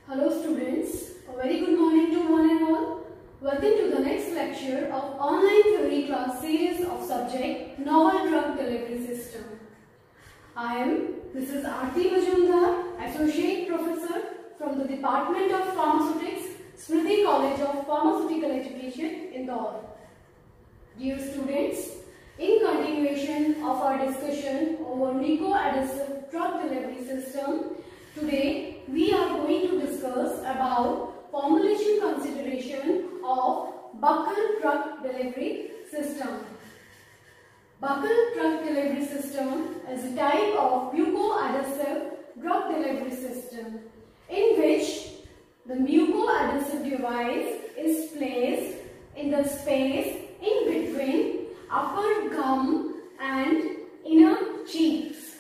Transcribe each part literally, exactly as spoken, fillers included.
Hello students, a very good morning to one and all. Welcome to the next lecture of online theory class series of subject Novel Drug Delivery System. I am Missus Aarti Majumdar, Associate Professor from the Department of Pharmaceutics, Smriti College of Pharmaceutical Education, Indore. Dear students, in continuation of our discussion over mucoadhesive drug delivery system, today we are going to discuss about formulation consideration of buccal drug delivery system. Buccal drug delivery system is a type of mucoadhesive drug delivery system in which the mucoadhesive device is placed in the space in between upper gum and inner cheeks.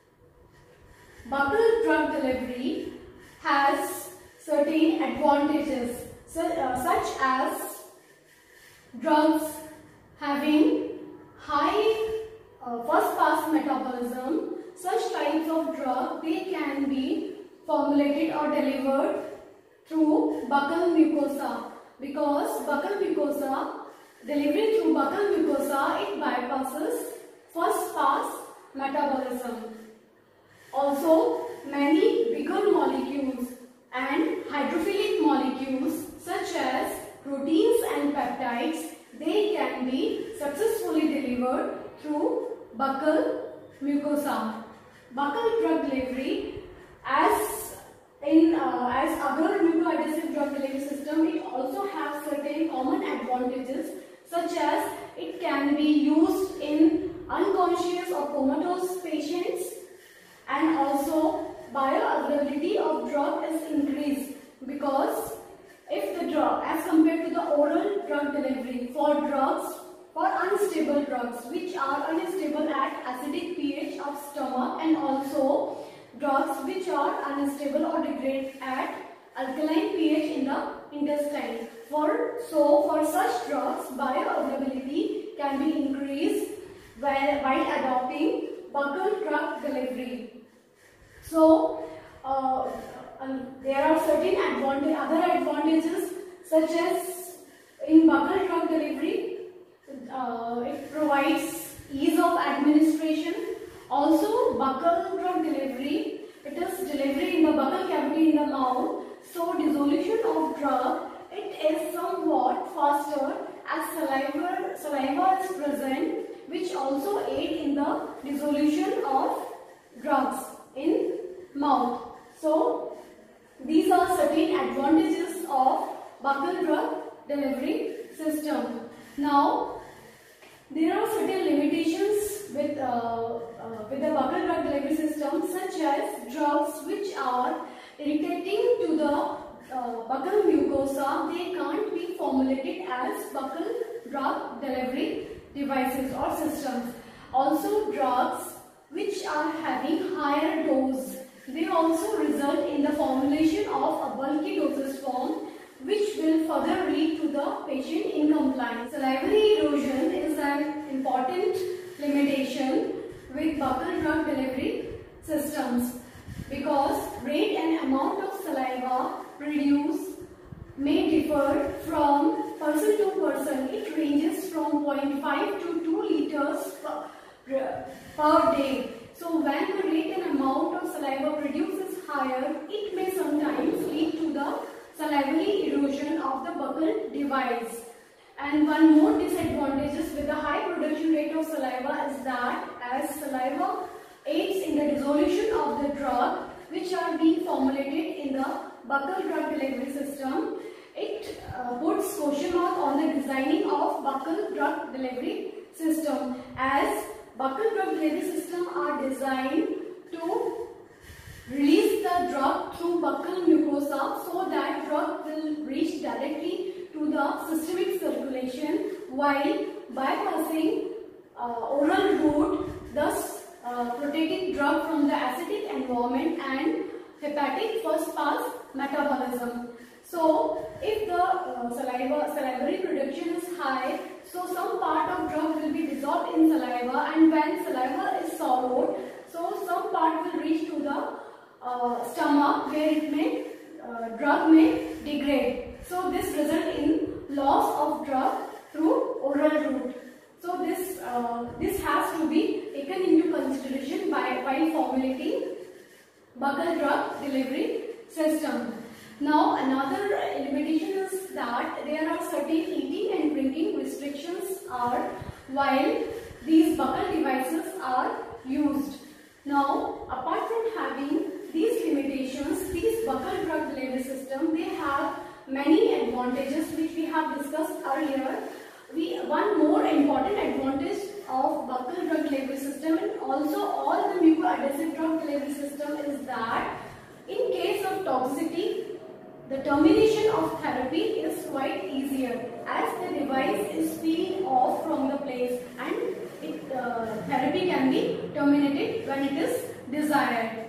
Buccal drug delivery has certain advantages such, uh, such as drugs having high uh, first pass metabolism. Such types of drug they can be formulated or delivered through buccal mucosa, because buccal mucosa delivery through buccal mucosa, it bypasses first pass metabolism. Also, many bigger molecules and hydrophilic molecules such as proteins and peptides, they can be successfully delivered through buccal mucosa. Buccal drug delivery, as in uh, as other mucoadhesive drug delivery system, it also has certain common advantages, such as it can be used in unconscious or comatose patients, and also bioavailability of drug is increased, because if the drug, as compared to the oral drug delivery, for drugs, for unstable drugs which are unstable at acidic pH of stomach, and also drugs which are unstable or degrade at alkaline pH in the intestine. For so for such drugs, bioavailability can be increased while, while adopting buccal drug delivery. So uh, um, there are certain advantage, other advantages, such as in buccal drug delivery, uh, it provides ease of administration. Also, buccal drug delivery, it is delivery in the buccal cavity in the mouth, so dissolution of drug, it is somewhat faster as saliva, saliva is present, which also aid in the dissolution of drugs in mouth. So these are certain advantages of buccal drug delivery system. Now there are certain limitations with uh, uh, with the buccal drug delivery system, such as drugs which are irritating to the uh, buccal mucosa, they can't be formulated as buccal drug delivery devices or systems. Also, drugs which are having higher dose, they also result in the formulation of a bulky dosage form, which will further lead to the patient incompliance. Salivary erosion is an important limitation with buccal drug delivery systems, because rate and amount of saliva produced may differ from person to person. It ranges from zero point five to two liters per, per day. So when the rate and amount of saliva produced is higher, it may sometimes lead to the salivary erosion of the buccal device. And one more disadvantage with the high production rate of saliva is that as saliva aids in the dissolution of the drug which are being formulated in the buccal drug delivery system, it uh, puts question mark on the designing of buccal drug delivery system, as buccal drug delivery system are designed to release the drug through buccal mucosa, so that drug will reach directly to the systemic circulation while bypassing uh, oral route, thus uh, protecting drug from the acidic environment and hepatic first pass metabolism. So if the uh, saliva salivary production is high, so some part of drug will be dissolved in saliva, and when saliva is swallowed, so some part will reach to the uh, stomach, where it may uh, drug may degrade. So this result in loss of drug through oral route. So this uh, this has to be taken into consideration by while formulating buccal drug delivery system. Now another limitation is that there are certain eating and drinking restrictions are while these buccal devices are used. Now apart from having these limitations, these buccal drug delivery system, they have many advantages which we have discussed earlier. We, one more important advantage of buccal drug delivery system and also all the mucoadhesive drug delivery system is that in case of toxicity, the termination of therapy is quite easier as the device is peeling off from the place and it, uh, therapy can be terminated when it is desired.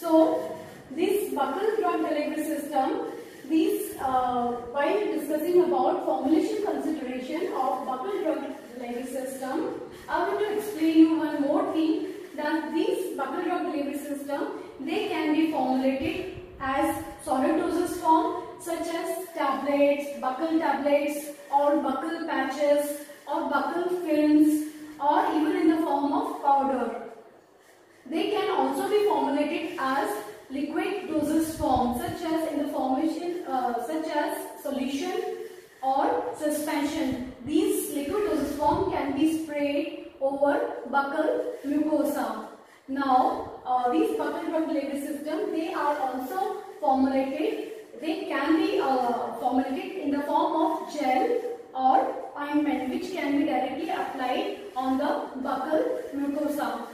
So this buccal drug delivery system, these uh, while discussing about formulation consideration of buccal drug delivery system, I want to explain you one more thing, that these buccal drug delivery system, they can be formulated as solid dosage form such as tablets, buccal tablets or buccal patches or buccal films or even in the form of powder. They can also be formulated as liquid dosage form such as in the formation uh, such as solution or suspension. These liquid dosage form can be sprayed over buccal mucosa. Now uh, these buccal drug delivery system, they are also formulated, they can be uh, formulated in the form of gel or ointment which can be directly applied on the buccal mucosa.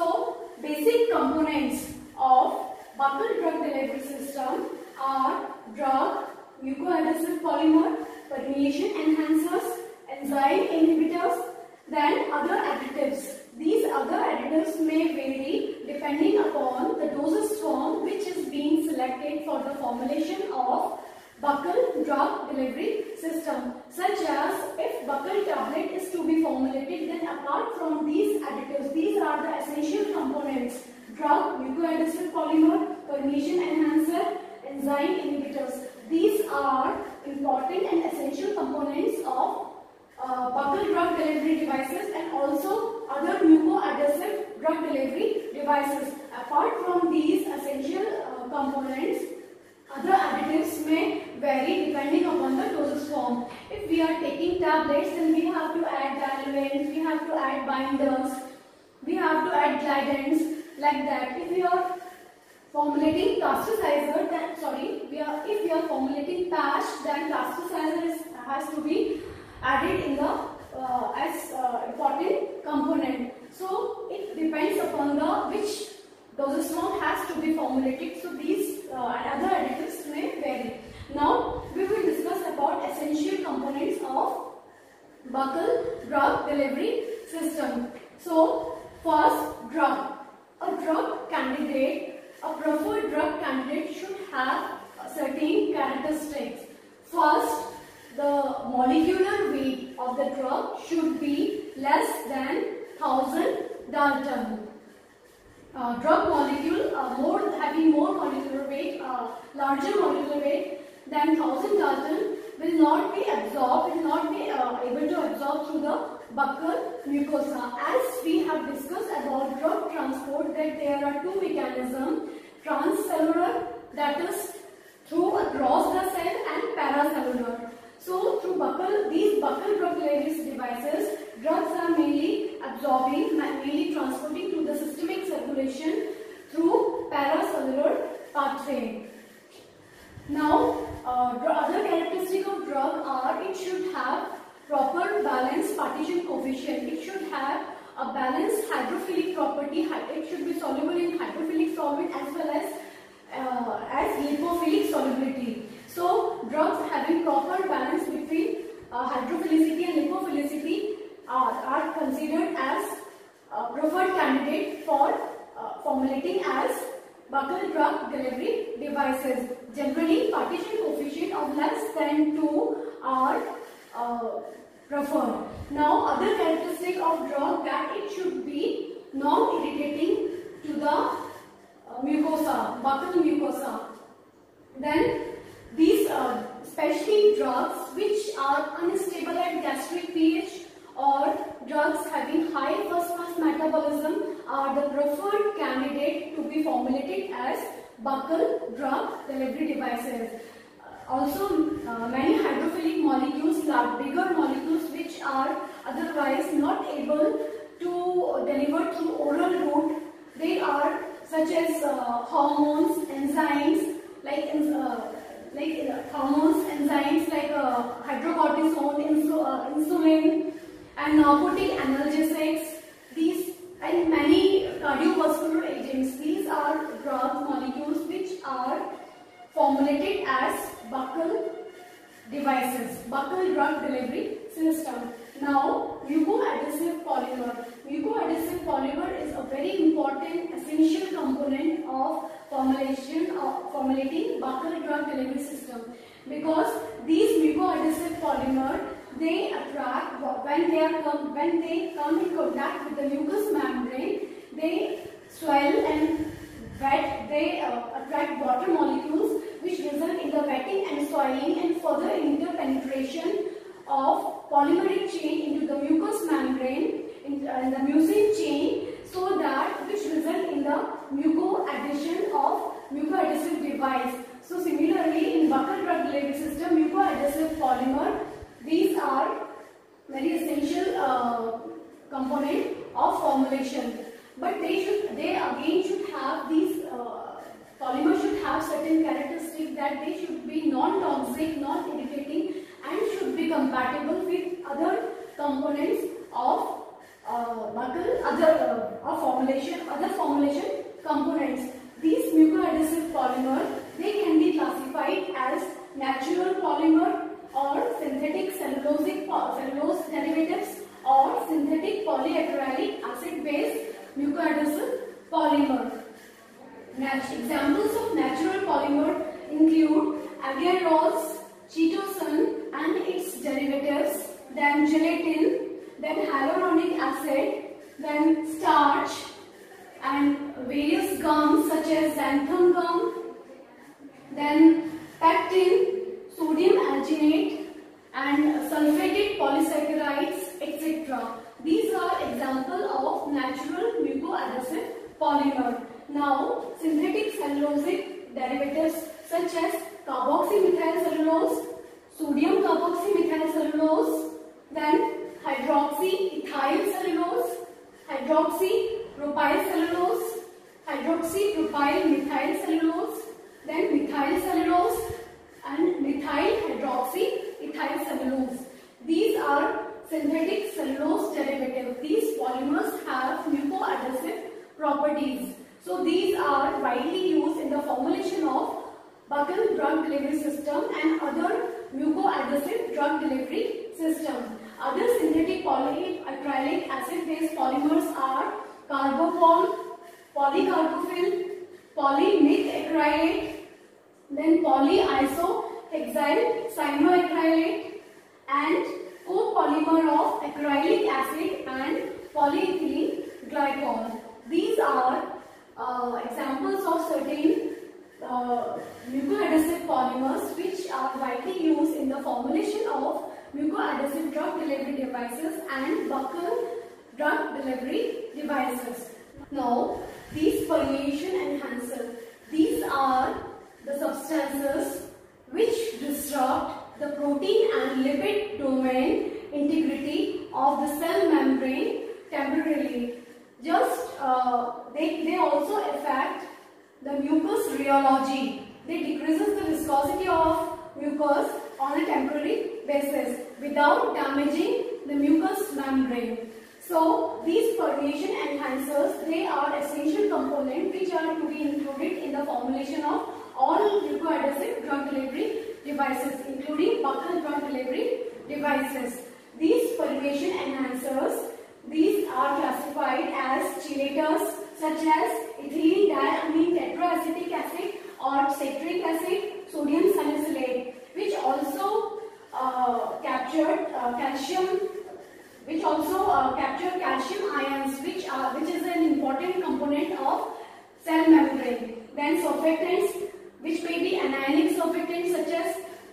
So basic components of buccal drug delivery system are drug, mucoadhesive polymer, permeation enhancers, enzyme inhibitors, then other additives. These other additives may vary depending upon the dosage form which is being selected for the formulation of buccal drug delivery system. Such as if buccal tablet is to be formulated, then apart from these additives, these are the essential components: drug, mucoadhesive polymer, permeation enhancer, enzyme inhibitors. These are important and essential components of uh, buccal drug delivery devices and also other mucoadhesive drug delivery devices. Apart from these essential uh, components, other additives may vary depending upon the dosage form. If we are taking tablets, then we have to add diluents, we have to add binders, we have to add glidants, like that. If we are formulating plasticizer, then sorry, we are if we are formulating patch, then plasticizer is, has to be added in the uh, as uh, important component. So it depends upon the which dosage form has to be formulated. So these uh, other additives may vary. Now we will discuss about essential components of buccal drug delivery system. So first, drug. A drug candidate, a preferred drug candidate should have certain characteristics. First, the molecular weight of the drug should be less than one thousand Dalton. Uh, drug molecule uh, more having more molecular weight, uh, larger molecular weight than one thousand Dalton will not be absorbed, will not be uh, able to absorb through the buccal mucosa. As we have discussed about drug transport, that there are two mechanisms: transcellular, that is through across the cell, and paracellular. So through buccal, these buccal drug delivery devices, drugs are mainly absorbing, mainly transporting to the systemic circulation through paracellular pathway. Now, uh, other characteristics of drug are it should have proper balanced partition coefficient. It should have a balanced hydrophilic property. It should be soluble in hydrophilic solvent as well as uh, as lipophilic solubility. So drugs having proper balance between uh, hydrophilicity and lipophilicity are, are considered as uh, preferred candidate for uh, formulating as buccal drug delivery devices. Generally, partition coefficient of less than two are uh, preferred. Now, other characteristic of drug, that it should be non-irritating to the uh, mucosa, buccal mucosa. Then these uh, especially drugs which are unstable at gastric pH or drugs having high first pass metabolism are the preferred candidate to be formulated as buccal drug delivery devices. Uh, also, uh, many hydrophilic molecules, like bigger molecules which are otherwise not able to deliver through oral route, they are such as uh, hormones, enzymes, like uh, like uh, hormones, enzymes like uh, hydrocortisone, insu uh, insulin, and narcotic analgesics. These and many cardiovascular agents. These are drug molecules which are formulated as buccal devices, buccal drug delivery system. Now, mucoadhesive polymer. Mucoadhesive polymer is a very important essential component of formulation of formulating buccal drug delivery system, because these mucoadhesive polymer, they attract when they are come when they come in contact with the mucous membrane, they swell and wet. They uh, attract water molecules which result in the wetting and swelling and further interpenetration of polymeric chain into the mucous membrane in, uh, in the mucin chain, so that which result in the mucoadhesion of mucoadhesive device. So similarly, in buccal drug delivery system, mucoadhesive polymer, these are very essential uh, component of formulation. But they should, they again should have these uh, polymer should have certain characteristics, that they should be non-toxic, non-irritating, and should be compatible with other components of uh, buccal, other uh, of formulation, other formulation components. These mucoadhesive polymer, they can be classified as natural polymer or synthetic cellulosic cellulose derivatives or synthetic polyacrylic acid based mucoadhesive polymer. Examples of natural polymer include agarose, chitosan and its derivatives, then gelatin, then hyaluronic acid, then starch, and various gums such as xanthan gum, then pectin, sodium alginate, and sulfated polysaccharides, et cetera. These are examples of natural mucoadhesive polymer. Now, synthetic cellulosic derivatives such as carboxymethyl cellulose, sodium carboxymethyl cellulose, then hydroxyethyl cellulose, hydroxypropyl cellulose, hydroxypropyl methyl cellulose, then methyl cellulose, and methyl hydroxyethyl cellulose. These are synthetic cellulose derivatives. These polymers have mucoadhesive properties. So these are widely used in the formulation of buccal drug delivery system and other mucoadhesive drug delivery system. Other synthetic polyacrylic acid based polymers are carbopol, polycarbophil, polymethacrylate, then polyisohexyl cyanoacrylate, and copolymer of acrylic acid and polyethylene glycol. These are uh, examples of certain uh, mucoadhesive polymers which are widely used in the formulation of mucoadhesive drug delivery devices and buccal drug delivery devices. Now, these permeation enhancers, these are the substances which disrupt the protein and lipid domain integrity of the cell membrane temporarily. Just uh, they, they also affect the mucus rheology. They decreases the viscosity of mucus on a temporary basis without damaging the mucous membrane. So these permeation enhancers, they are essential components which are to be included in the formulation of all mucoadhesive drug delivery devices, including buccal drug delivery devices. These permeation enhancers, these are classified as chelators such as ethylene diamine tetraacetic acid or citric acid, sodium salicylate, which also uh, captured uh, calcium, which also uh, capture calcium ions, which are which is an important component of cell membrane. Then surfactants, which may be anionic surfactants such as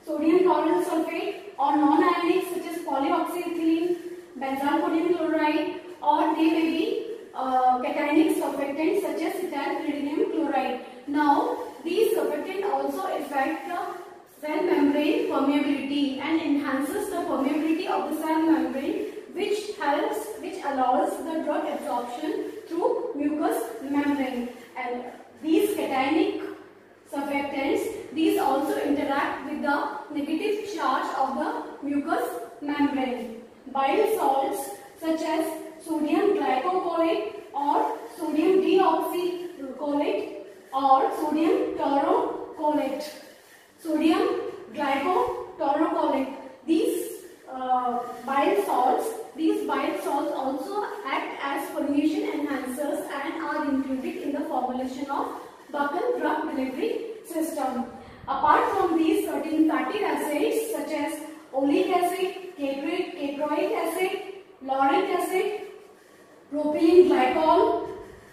or non-ionic such as polyoxyethylene, benzalkonium chloride, or they may be uh, cationic surfactants such as cetylpyridinium chloride. Now, these surfactants also affect the cell membrane permeability and enhances the permeability of the cell membrane, which helps, which allows the drug absorption through mucous membrane. And these cationic surfactants, these also interact with the negative charge of the mucous membrane. Bile salts such as sodium glycocholate or sodium deoxycholate or sodium taurocholate. Sodium glycotaurocolate. These uh, bile salts, these bile salts also act as formulation enhancers and are included in the formulation of buccal drug delivery system. Apart from these, certain fatty acids such as oleic acid, caproic, caproic acid, lauric acid, propylene glycol,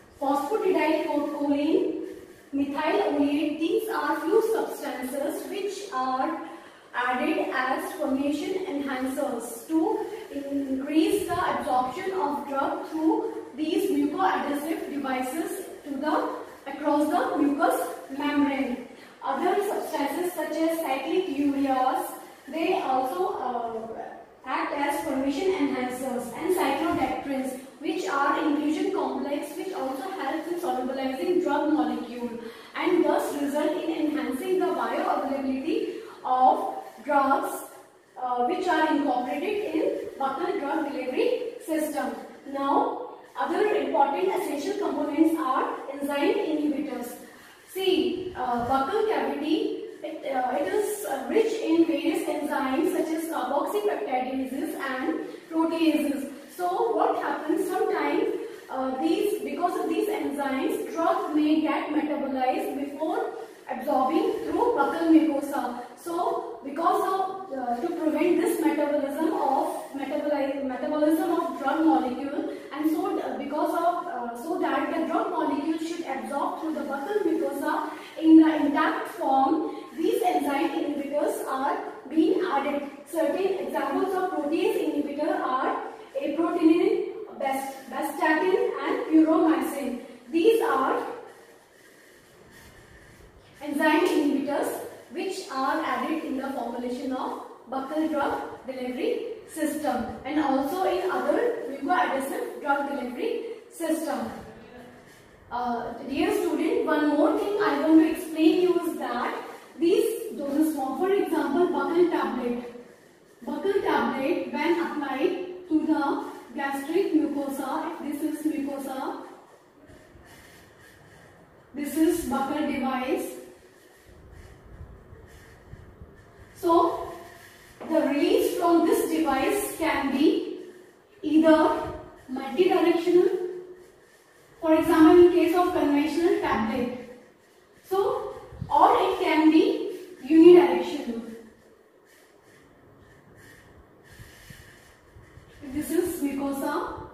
phosphatidylcholine, methyl oleate, these are few substances which are added as formulation enhancers to increase the absorption of drug through these mucoadhesive devices to the across the mucous membrane. Other substances such as cyclic ureas, they also uh, act as formulation enhancers, and cyclodextrins, which are inclusion complex which also helps in solubilizing drug molecule and thus result in enhancing the bioavailability of drugs uh, which are incorporated in buccal drug delivery system. Now, other important essential components are enzyme inhibitors. See, uh, buccal cavity, it, uh, it is uh, rich in various enzymes such as carboxypeptidases and proteases. So what happens sometimes, uh, these because of these enzymes, drug may get metabolized before absorbing through buccal mucosa. So because of uh, to prevent this metabolism of metabolism of drug molecule, and so uh, because of uh, so that the drug molecule should absorb through the buccal mucosa in the intact form, these enzyme inhibitors are being added. Certain examples of protease inhibitor are aprotinin, bastatin, and puromycin. These are enzyme inhibitors which are added in the formulation of buccal drug delivery system and also in other mucoadhesive drug delivery system. Uh, dear student, one more thing I want to explain you is that these doses form, for example, buccal tablet. Buccal tablet when applied to the gastric mucosa, if this is mucosa, this is buccal device. So, the release from this device can be either multidirectional, for example in case of conventional tablet, so or it can be unidirectional. This is mucosa.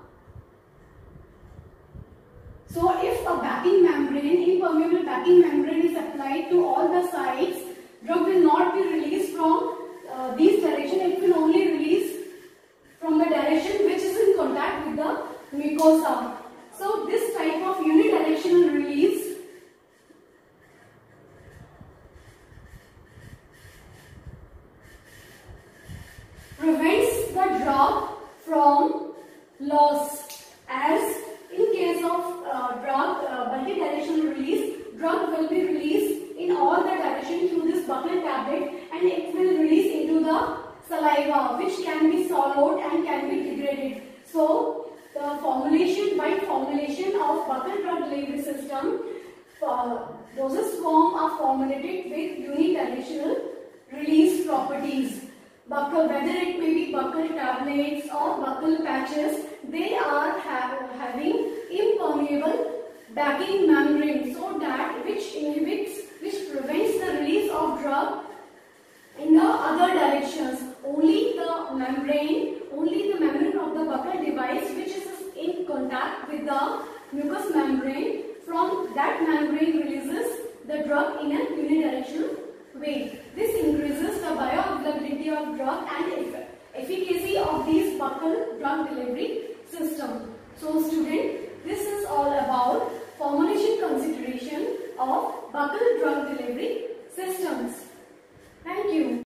So if a backing membrane, impermeable backing membrane is applied to all the sides, drug will not be released from uh, these direction, it will only release from the direction which is in contact with the mucosa. So this type of unidirectional release prevents the drug from loss, as in case of uh, drug uh, multidirectional release, drug will be released in all the directions through this buccal tablet and it will release into the saliva, which can be swallowed and can be degraded. So the formulation, by formulation of buccal drug delivery system, uh, dosage form are formulated with unidirectional release properties. Buccal, whether it may be buccal tablets or buccal patches, they are ha having impermeable backing membrane, so that which inhibits, which prevents the release of drug in the other directions. Only the membrane, only the membrane of the buccal device which is in contact with the mucous membrane, from that membrane releases the drug in a unidirectional way. This increases the bioavailability availability of drug and eff efficacy of these buccal drug delivery system. So student, this is all about formulation consideration of buccal drug delivery systems. Thank you.